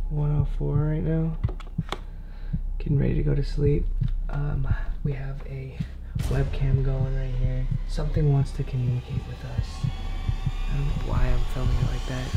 1:04 right now. Getting ready to go to sleep. We have a webcam going right here. Something wants to communicate with us. I don't know why I'm filming it like that.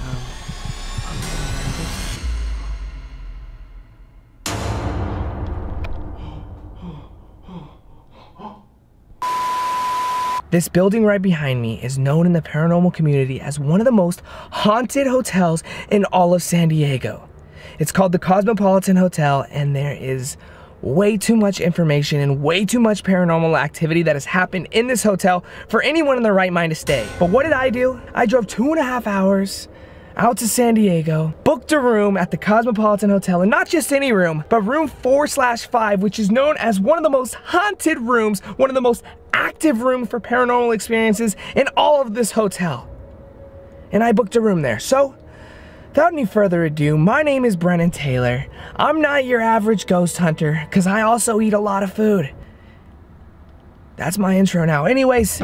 This building right behind me is known in the paranormal community as one of the most haunted hotels in all of San Diego. It's called the Cosmopolitan Hotel, and there is way too much information and way too much paranormal activity that has happened in this hotel for anyone in their right mind to stay. But what did I do? I drove 2.5 hours out to San Diego, booked a room at the Cosmopolitan Hotel, and not just any room, but room 4/5, which is known as one of the most haunted rooms, one of the most active rooms for paranormal experiences in all of this hotel. And I booked a room there. So, without any further ado, my name is Brennan Taylor. I'm not your average ghost hunter, because I also eat a lot of food. That's my intro now. Anyways,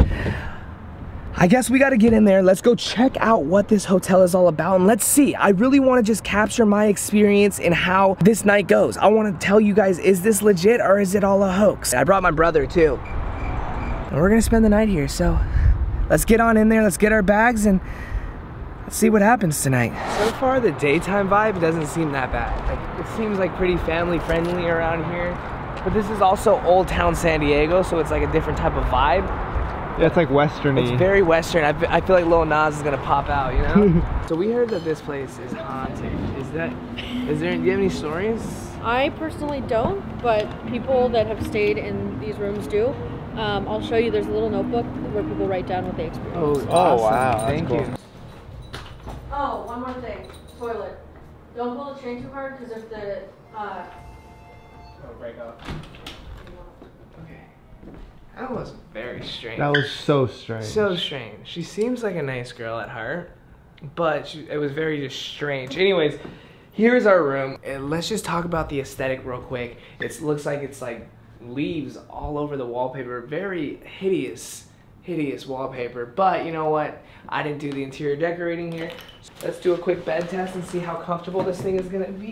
I guess we gotta get in there. Let's go check out what this hotel is all about, and let's see. I really wanna just capture my experience and how this night goes. I wanna tell you guys, is this legit or is it all a hoax? I brought my brother too. And we're gonna spend the night here, so let's get on in there, let's get our bags, and let's see what happens tonight. So far, the daytime vibe doesn't seem that bad. Like, it seems like pretty family friendly around here, but this is also Old Town San Diego, so it's like a different type of vibe. Yeah, it's like western-y. It's very western. I feel like Lil Nas is gonna pop out, you know? So we heard that this place is haunted. Do you have any stories? I personally don't, but people that have stayed in these rooms do. I'll show you, there's a little notebook where people write down what they experienced. Oh, awesome. Wow. Thank cool. you. Oh, one more thing. Toilet. Don't pull the chain too hard, because if the, It'll break up. Okay. That was very strange. That was so strange. So strange. She seems like a nice girl at heart, but it was very just strange. Anyways, here's our room. And let's just talk about the aesthetic real quick. It looks like it's like leaves all over the wallpaper. Very hideous wallpaper. But you know what? I didn't do the interior decorating here. So let's do a quick bed test and see how comfortable this thing is gonna be.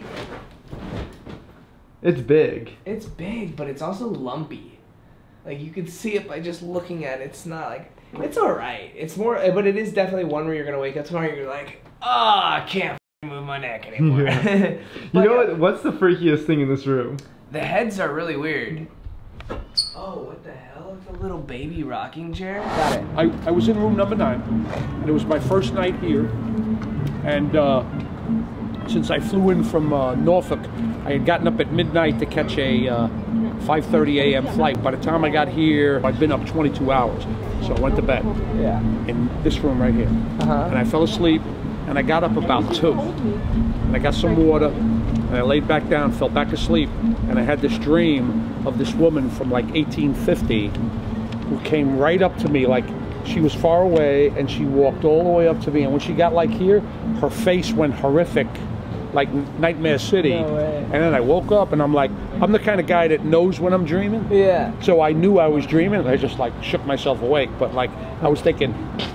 It's big. It's big, but it's also lumpy. Like, you can see it by just looking at it. It's not like, it's all right. It's more, but it is definitely one where you're gonna wake up tomorrow and you're like, I can't move my neck anymore. Yeah. You know what? What's the freakiest thing in this room? The heads are really weird. Oh, what the hell? It's a little baby rocking chair. Got it. I was in room number 9, and it was my first night here. And since I flew in from Norfolk, I had gotten up at midnight to catch a 5:30 a.m. flight. By the time I got here, I'd been up 22 hours. So I went to bed. Yeah. In this room right here. And I fell asleep, and I got up about 2. And I got some water, and I laid back down, fell back asleep, and I had this dream of this woman from like 1850 who came right up to me, like she was far away, and she walked all the way up to me, and when she got like here, her face went horrific, like Nightmare City. No way. And then I woke up, and I'm like, I'm the kind of guy that knows when I'm dreaming. Yeah. So I knew I was dreaming, and I just like shook myself awake, but like I was thinking,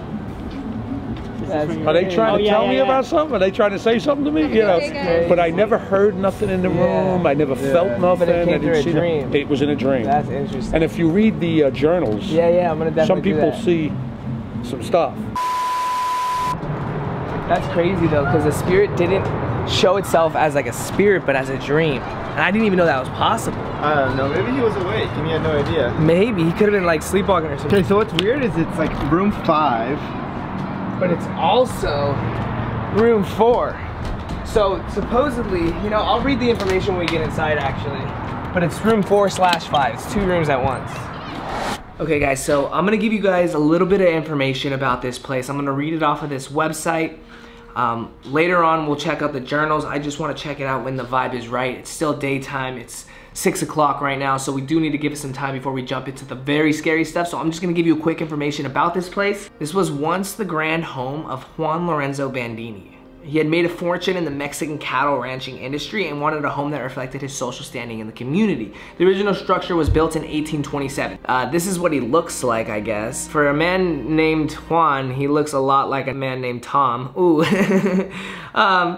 are they trying to tell me about something? Are they trying to say something to me? You know, but I never heard nothing in the room. I never felt nothing. But it came through a dream. It was in a dream. That's interesting. And if you read the journals, I'm gonna definitely some people do that. see some stuff. That's crazy though, because the spirit didn't show itself as like a spirit, but as a dream. And I didn't even know that was possible. I don't know. Maybe he was awake and he had no idea. Maybe he could have been like sleepwalking or something. Okay, so what's weird is it's like room 5. But it's also room 4. So supposedly, you know, I'll read the information when we get inside actually. But it's room 4/5. It's 2 rooms at once. Okay guys, so I'm gonna give you guys a little bit of information about this place. I'm gonna read it off of this website. Later on, we'll check out the journals. I just wanna check it out when the vibe is right. It's still daytime. It's 6 o'clock right now, so we do need to give it some time before we jump into the very scary stuff. So I'm just gonna give you a quick information about this place. This was once the grand home of Juan Lorenzo Bandini. He had made a fortune in the Mexican cattle ranching industry and wanted a home that reflected his social standing in the community. The original structure was built in 1827. This is what he looks like, I guess. For a man named Juan, he looks a lot like a man named Tom. Ooh.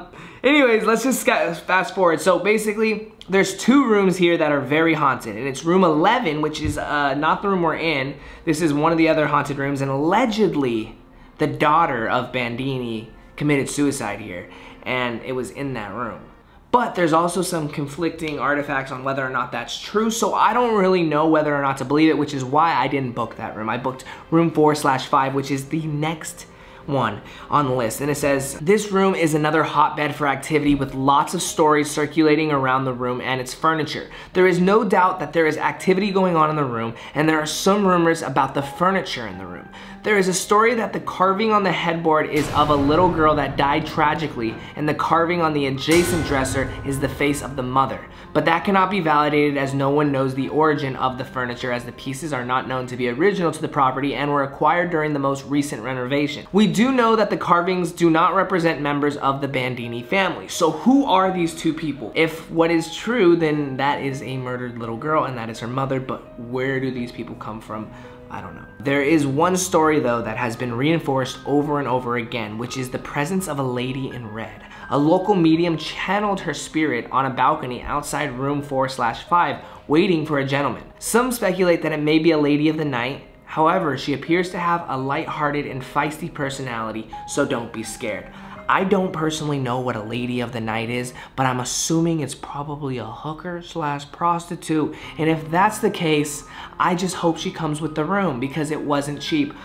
Anyways, let's just fast forward. So basically, there's 2 rooms here that are very haunted, and it's room 11, which is not the room we're in. This is one of the other haunted rooms, and allegedly, the daughter of Bandini committed suicide here, and it was in that room. But there's also some conflicting artifacts on whether or not that's true, so I don't really know whether or not to believe it, which is why I didn't book that room. I booked room 4/5, which is the next one on the list, and it says this room is another hotbed for activity with lots of stories circulating around the room and its furniture. There is no doubt that there is activity going on in the room, and there are some rumors about the furniture in the room. There is a story that the carving on the headboard is of a little girl that died tragically, and the carving on the adjacent dresser is the face of the mother. But that cannot be validated as no one knows the origin of the furniture, as the pieces are not known to be original to the property and were acquired during the most recent renovation. We do know that the carvings do not represent members of the Bandini family. So who are these 2 people? If what is true, then that is a murdered little girl and that is her mother, but where do these people come from? I don't know. There is one story though that has been reinforced over and over again, which is the presence of a lady in red. A local medium channeled her spirit on a balcony outside room 4/5, waiting for a gentleman. Some speculate that it may be a lady of the night. However, she appears to have a light-hearted and feisty personality, so don't be scared. I don't personally know what a lady of the night is, but I'm assuming it's probably a hooker/prostitute. And if that's the case, I just hope she comes with the room because it wasn't cheap.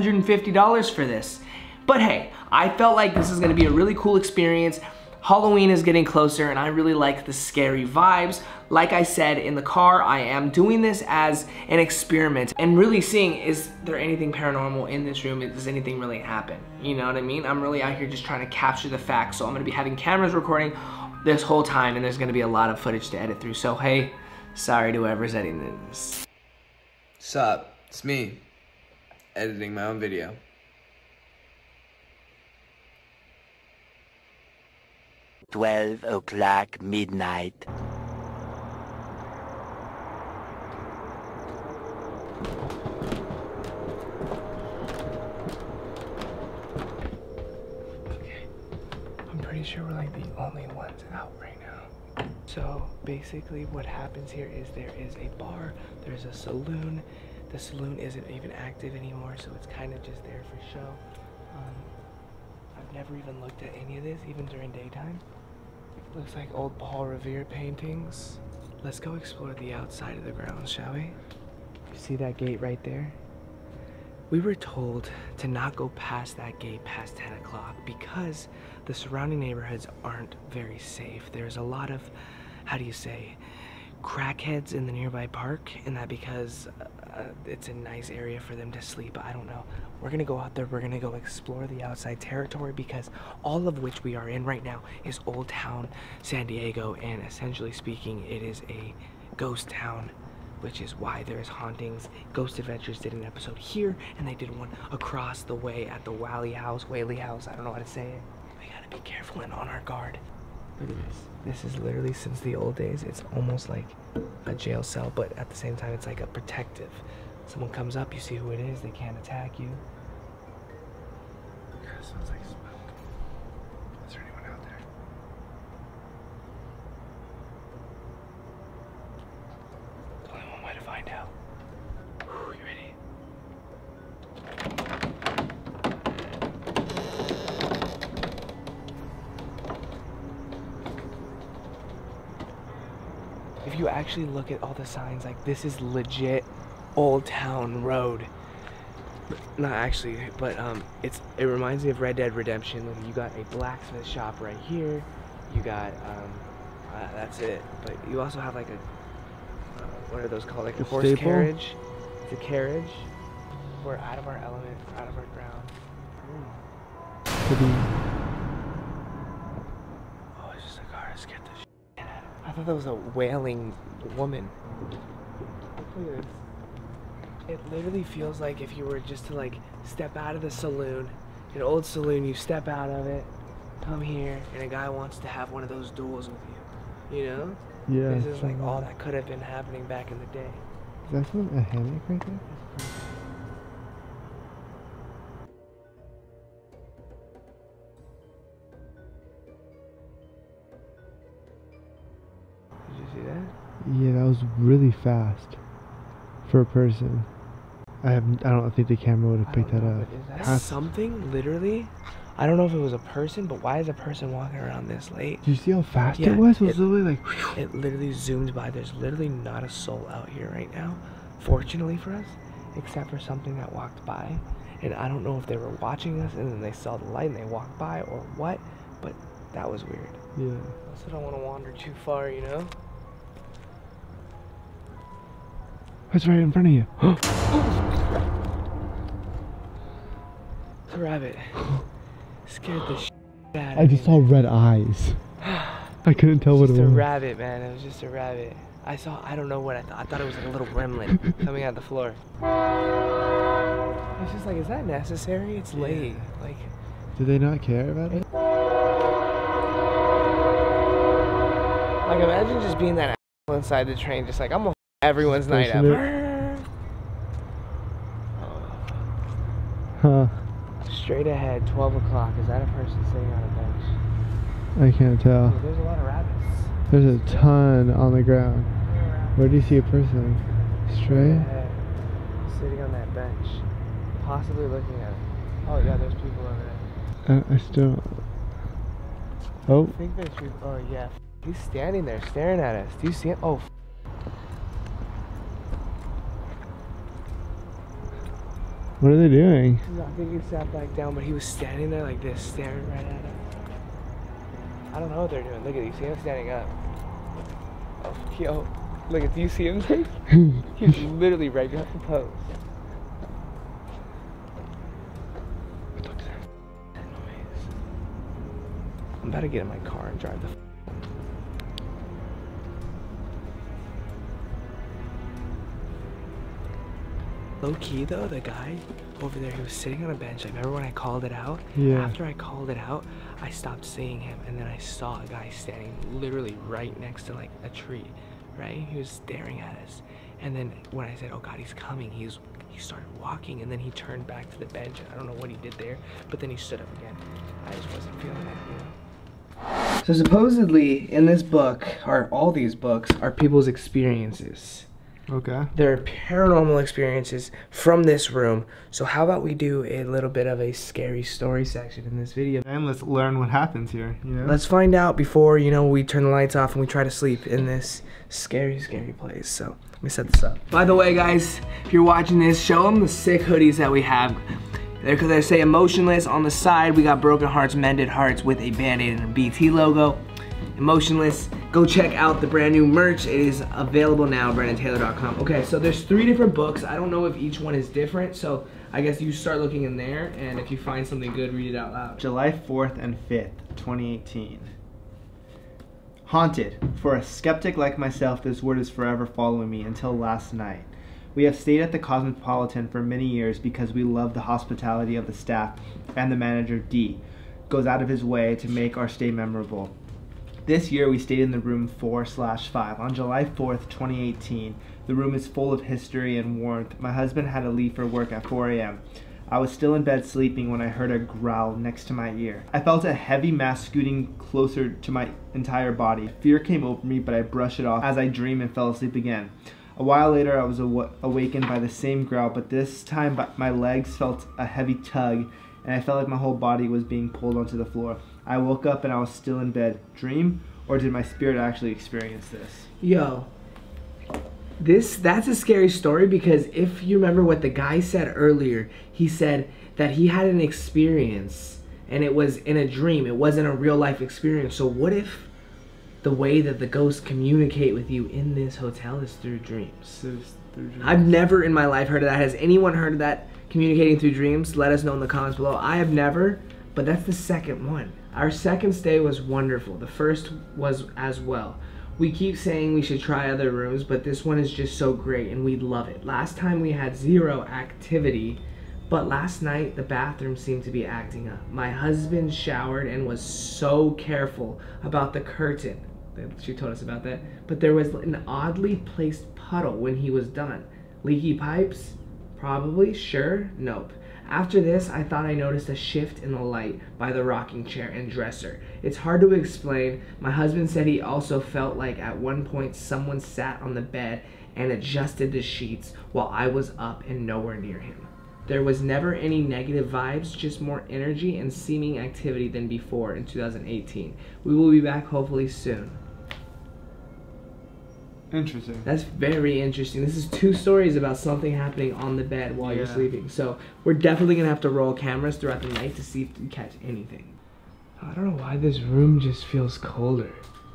$150 for this. But hey, I felt like this is gonna be a really cool experience. Halloween is getting closer and I really like the scary vibes. Like I said in the car, I am doing this as an experiment and really seeing, is there anything paranormal in this room? Does anything really happen? You know what I mean? I'm really out here just trying to capture the facts. So I'm gonna be having cameras recording this whole time and there's gonna be a lot of footage to edit through. So hey, sorry to whoever's editing this. Sup, it's me, editing my own video. $12 midnight. Okay, I'm pretty sure we're like the only ones out right now. So basically what happens here is there is a bar, there's a saloon. The saloon isn't even active anymore, so it's kind of just there for show. I've never even looked at any of this, even during daytime. Looks like old Paul Revere paintings. Let's go explore the outside of the grounds, shall we? You see that gate right there? We were told to not go past that gate past 10 o'clock because the surrounding neighborhoods aren't very safe. There's a lot of, how do you say, crackheads in the nearby park, and that because it's a nice area for them to sleep. I don't know. We're gonna go out there, we're gonna go explore the outside territory because all of which we are in right now is Old Town San Diego, and essentially speaking, it is a ghost town, which is why there's hauntings. Ghost Adventures did an episode here, and they did one across the way at the Whaley House, I don't know how to say it. We gotta be careful and on our guard. Look at this. This is literally since the old days. It's almost like a jail cell, but at the same time, it's like a protective. Someone comes up, you see who it is, they can't attack you. God, sounds like smoke. Is there anyone out there? There's only one way to find out. Whew, you ready? If you actually look at all the signs, like this is legit Old Town Road. Not actually, but it reminds me of Red Dead Redemption. Like, you got a blacksmith shop right here. You got that's it. But you also have like a what are those called? Like a horse stable? carriage. It's a carriage. We're out of our element, out of our ground. Oh, it's just a car. Let's get the shit out of it. I thought that was a wailing woman. Look at this. It literally feels like if you were just to like step out of the saloon, an old saloon, you step out of it, come here, and a guy wants to have one of those duels with you. You know? Yeah. This is like all that could have been happening back in the day. Is that a hammock right there? was really fast for a person. I don't think the camera would have picked that up. Is that something? Literally? I don't know if it was a person, but why is a person walking around this late? Did you see how fast Yeah, it was? It was literally like... It literally zoomed by. There's literally not a soul out here right now, fortunately for us, except for something that walked by. And I don't know if they were watching us and then they saw the light and they walked by or what, but that was weird. Yeah. I also don't want to wander too far, you know? It's right in front of you. It's a rabbit. Scared the shit out of I just me. saw red eyes. I couldn't tell what it Just a was. rabbit, man. It was just a rabbit. I don't know what I thought. I thought it was like a little gremlin coming out the floor. It's just like, is that necessary? It's late. Like, Did they not care about it? like imagine just being that asshole inside the train, just like, I'm gonna everyone's night up. Huh. Straight ahead, 12 o'clock. Is that a person sitting on a bench? I can't tell. Dude, there's a lot of rabbits. There's a ton on the ground. Where do you see a person? Straight? Ahead, sitting on that bench. Possibly looking at it. Oh yeah, there's people over there. I still... Oh. I think there's people. Oh yeah. He's standing there staring at us. Do you see him? Oh. What are they doing? I think he sat back down, but he was standing there like this, staring right at us. I don't know what they're doing. Look at you. See him standing up. Oh, yo. Look at, do you see him? He's literally right behind the post. What the that noise? I'm about to get in my car and drive the low key though, the guy over there, he was sitting on a bench. I remember when I called it out. Yeah. After I called it out, I stopped seeing him, and then I saw a guy standing literally right next to like a tree, right? He was staring at us, and then when I said, "Oh God, he's coming," he started walking, and then he turned back to the bench. I don't know what he did there, but then he stood up again. I just wasn't feeling it, you know. So supposedly, in this book, or all these books, are people's experiences. Okay. There are paranormal experiences from this room. So how about we do a little bit of a scary story section in this video. And let's learn what happens here, you know? Let's find out before, you know, we turn the lights off and we try to sleep in this scary, scary place. So let me set this up. By the way, guys, if you're watching this, show them the sick hoodies that we have. They say Emotionless on the side. We got Broken Hearts, Mended Hearts with a Band-Aid and a BT logo. Emotionless. Go check out the brand new merch. It is available now, BrandonTaylor.com. Okay, so there's 3 different books. I don't know if each one is different, so I guess you start looking in there, and if you find something good, read it out loud. July 4th and 5th, 2018. Haunted. For a skeptic like myself, this word is forever following me until last night. We have stayed at the Cosmopolitan for many years because we love the hospitality of the staff, and the manager, D, goes out of his way to make our stay memorable. This year we stayed in the room 4/5. On July 4th, 2018, the room is full of history and warmth. My husband had to leave for work at 4 a.m. I was still in bed sleeping when I heard a growl next to my ear. I felt a heavy mass scooting closer to my entire body. Fear came over me, but I brushed it off as I dreamed and fell asleep again. A while later, I was awakened by the same growl, but this time my legs felt a heavy tug, and I felt like my whole body was being pulled onto the floor. I woke up and I was still in bed. Dream, or did my spirit actually experience this? Yo, that's a scary story, because if you remember what the guy said earlier, he said that he had an experience and it was in a dream. It wasn't a real life experience. So what if the way that the ghosts communicate with you in this hotel is through dreams? I've never in my life heard of that. Has anyone heard of that, communicating through dreams? Let us know in the comments below. I have never, but that's the second one. Our second stay was wonderful. The first was as well. We keep saying we should try other rooms, but this one is just so great and we love it. Last time we had 0 activity, but last night the bathroom seemed to be acting up. My husband showered and was so careful about the curtain. She told us about that. But there was an oddly placed puddle when he was done. Leaky pipes? Probably. Sure? Nope. After this, I thought I noticed a shift in the light by the rocking chair and dresser. It's hard to explain. My husband said he also felt like at one point someone sat on the bed and adjusted the sheets while I was up and nowhere near him. There was never any negative vibes, just more energy and seeming activity than before in 2018. We will be back hopefully soon. Interesting. That's very interesting. This is 2 stories about something happening on the bed while you're sleeping. So we're definitely gonna have to roll cameras throughout the night to see if we catch anything. I don't know why this room just feels colder.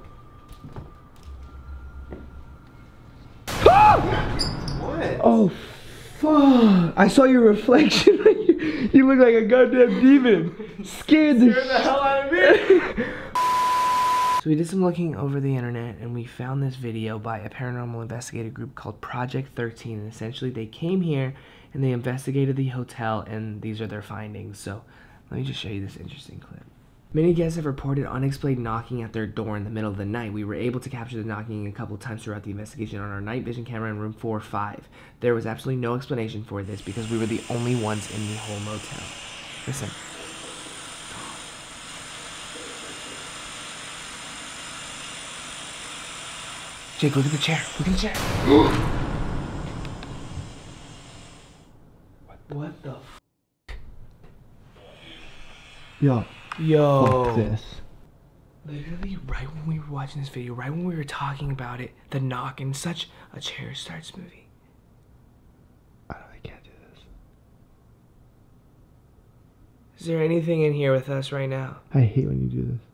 What? Oh, fuck. I saw your reflection. You look like a goddamn demon. Scared the hell out of me. So we did some looking over the internet and we found this video by a paranormal investigative group called Project 13. And essentially they came here and they investigated the hotel and these are their findings. So let me just show you this interesting clip. Many guests have reported unexplained knocking at their door in the middle of the night. We were able to capture the knocking a couple times throughout the investigation on our night vision camera in room 405. There was absolutely no explanation for this because we were the only ones in the whole motel. Listen. Jake, look at the chair. Look at the chair. What the f? Yo. Yo. Fuck this. Literally, right when we were watching this video, right when we were talking about it, the knock and such, a chair starts moving. I can't do this. Is there anything in here with us right now? I hate when you do this.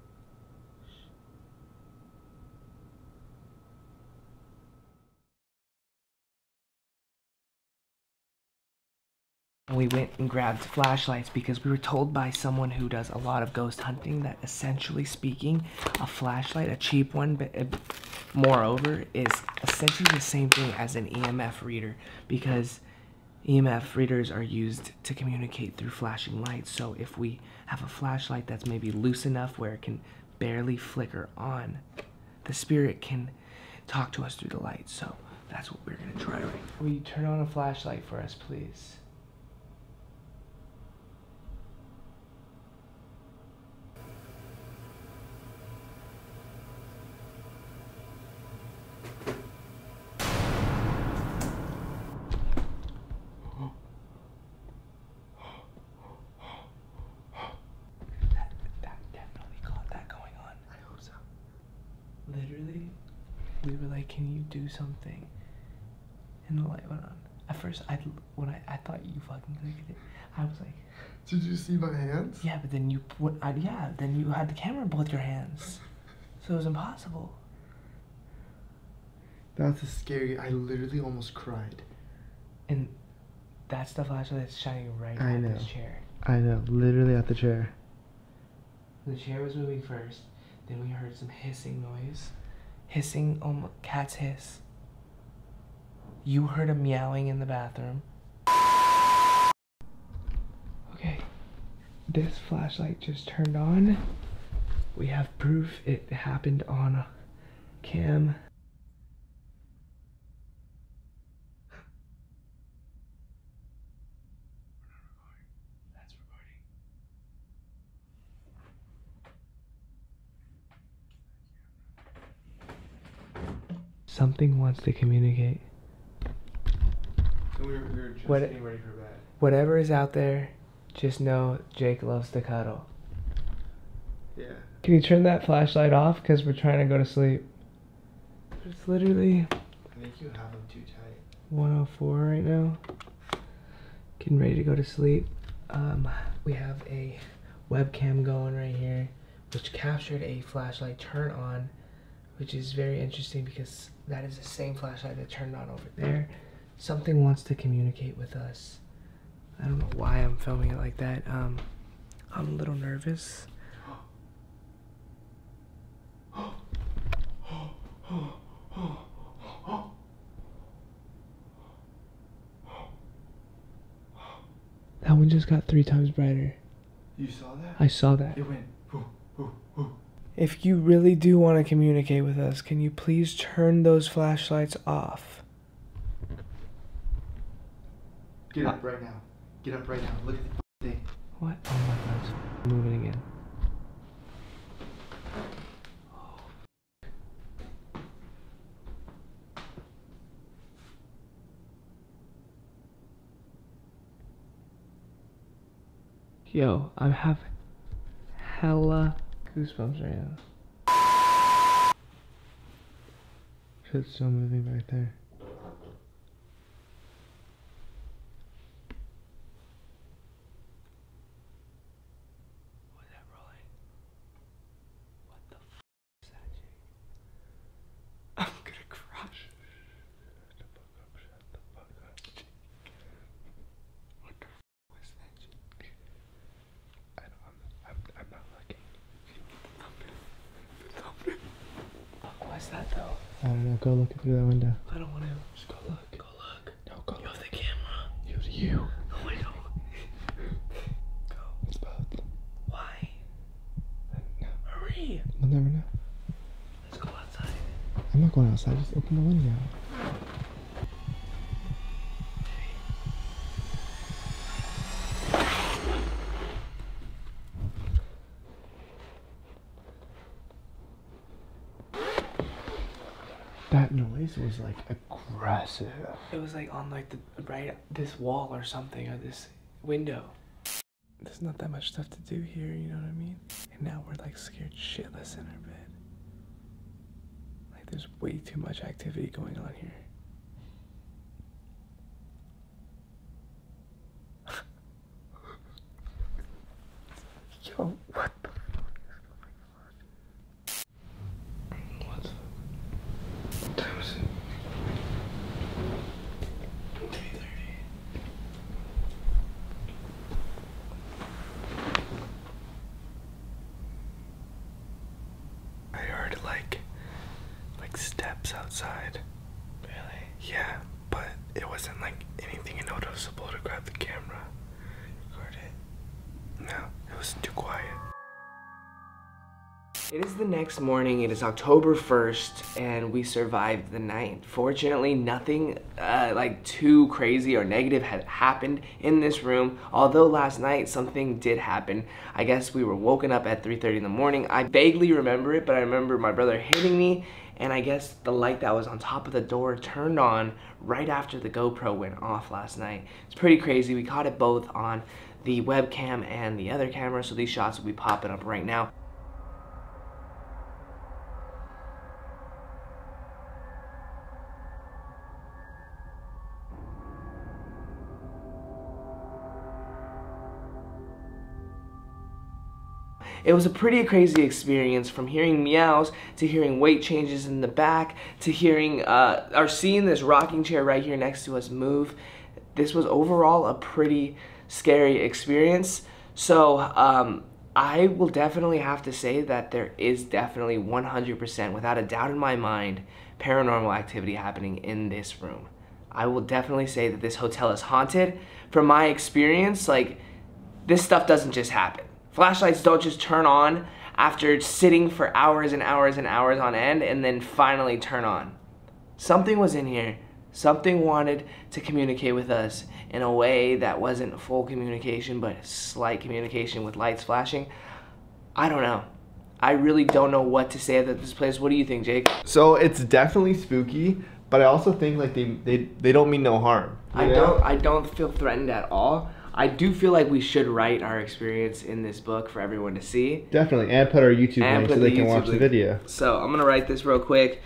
We went and grabbed flashlights because we were told by someone who does a lot of ghost hunting that essentially speaking, a flashlight, a cheap one, but moreover, is essentially the same thing as an EMF reader because EMF readers are used to communicate through flashing lights. So if we have a flashlight that's maybe loose enough where it can barely flicker on, the spirit can talk to us through the light. So that's what we're gonna try right now. Will you turn on a flashlight for us, please? Literally, we were like, can you do something? And the light went on. At first, I thought you fucking clicked it. I was like, Did you see my hands? yeah, but then you then you had the camera in both your hands. So it was impossible. That's a scary. I literally almost cried. And that's the flashlight that's shining right I at know. this chair. I know, literally at the chair. The chair was moving first. Then we heard some hissing noise. Hissing, cat's hiss. You heard a meowing in the bathroom. Okay, this flashlight just turned on. We have proof it happened on cam. That's recording. Something wants to communicate. We were just What- getting ready for bed. Whatever is out there, just know Jake loves to cuddle. Yeah. Can you turn that flashlight off? Because we're trying to go to sleep. It's literally I think you have them too tight. 1:04 right now. Getting ready to go to sleep. We have a webcam going right here, which captured a flashlight turn on, which is very interesting because that is the same flashlight that turned on over there. Something wants to communicate with us. I don't know why I'm filming it like that. I'm a little nervous. That one just got 3 times brighter. You saw that? I saw that. It went. If you really do want to communicate with us, can you please turn those flashlights off? Get up right now. Get up right now. Look at the thing. What? Oh my god, it's moving again. Yo, I'm having hella goosebumps right now. Shit's still moving right there. Was that rolling? What the f is that shit? I'm gonna crush. Shut the fuck up, shut the fuck up. What the f was that shit? I'm not looking. What was that though? I don't know, go look through that window. I don't want to. Just go look. Go look. No, go You look. have the camera. You. Oh my god. Go. It's both. Why? No. Hurry. We'll never know. Let's go outside. I'm not going outside, just open the window. That noise was like aggressive. It was like on like the this wall or something, or this window. There's not that much stuff to do here, you know what I mean? And now we're like scared shitless in our bed. Like there's way too much activity going on here. Yo, what the fuck is going on? What the fuck? What time is it? 3:30. I heard like steps outside. Really? Yeah, but it wasn't like anything noticeable to grab the camera. Record it? No, it was too quiet. It is the next morning. It is October 1st, and we survived the night. Fortunately, nothing like too crazy or negative had happened in this room. Although last night something did happen. I guess we were woken up at 3:30 in the morning. I vaguely remember it, but I remember my brother hitting me, and I guess the light that was on top of the door turned on right after the GoPro went off last night. It's pretty crazy. We caught it both on the webcam and the other camera, so these shots will be popping up right now. It was a pretty crazy experience, from hearing meows to hearing weight changes in the back to hearing or seeing this rocking chair right here next to us move. This was overall a pretty scary experience. So I will definitely have to say that there is definitely 100%, without a doubt in my mind, paranormal activity happening in this room. I will definitely say that this hotel is haunted. From my experience, like, this stuff doesn't just happen. Flashlights don't just turn on after sitting for hours and hours and hours on end and then finally turn on. Something was in here. Something wanted to communicate with us in a way that wasn't full communication, but slight communication with lights flashing. I don't know. I really don't know what to say about this place. What do you think, Jake? So it's definitely spooky, but I also think like they don't mean no harm. I don't feel threatened at all. I do feel like we should write our experience in this book for everyone to see. Definitely, and put our YouTube link so they can watch the video. So I'm gonna write this real quick.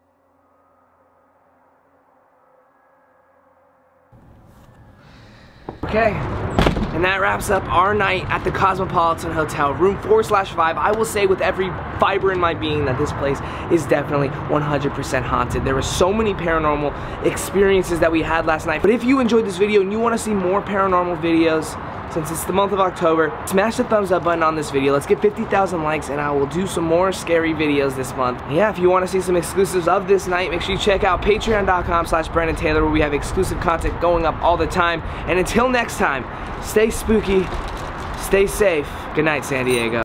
Okay, and that wraps up our night at the Cosmopolitan Hotel, room 4/5. I will say with every fiber in my being that this place is definitely 100% haunted. There were so many paranormal experiences that we had last night. But if you enjoyed this video and you want to see more paranormal videos, since it's the month of October, smash the thumbs up button on this video. Let's get 50,000 likes and I will do some more scary videos this month. Yeah, if you want to see some exclusives of this night, make sure you check out patreon.com/BrandonTaylor, where we have exclusive content going up all the time. And until next time, stay spooky, stay safe. Good night, San Diego.